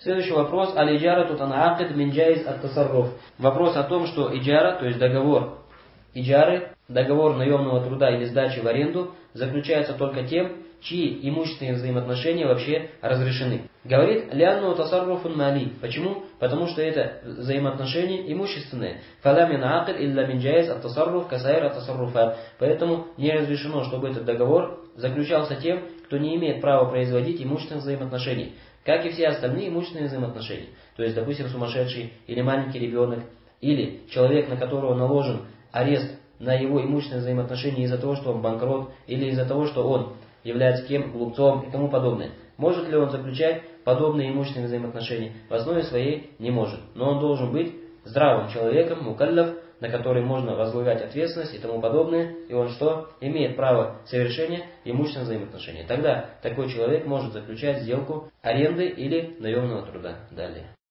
Следующий вопрос. Аль-иджара тутанакид мин джайз ат-тасарруф. Вопрос о том, что иджара, то есть договор иджары, договор наемного труда или сдачи в аренду, заключается только тем, чьи имущественные взаимоотношения вообще разрешены. Говорит, лянну тасарруфун мали. Почему? Потому что это взаимоотношения имущественные. Фала мин акид илля мин джайз ат-тасарруф касайр ат-тасарруфат. Поэтому не разрешено, чтобы этот договор заключался тем, кто не имеет права производить имущественных взаимоотношений, как и все остальные имущественные взаимоотношения. То есть, допустим, сумасшедший или маленький ребенок, или человек, на которого наложен арест на его имущественные взаимоотношения из-за того, что он банкрот, или из-за того, что он является кем, глупцом и тому подобное. Может ли он заключать подобные имущественные взаимоотношения? В основе своей не может. Но он должен быть здравым человеком, мукалляф, на который можно возлагать ответственность и тому подобное. И он что? Имеет право совершения имущественных взаимоотношений. Тогда такой человек может заключать сделку аренды или наемного труда. Далее.